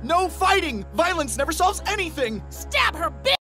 No fighting! Violence never solves anything! Stab her, bitch!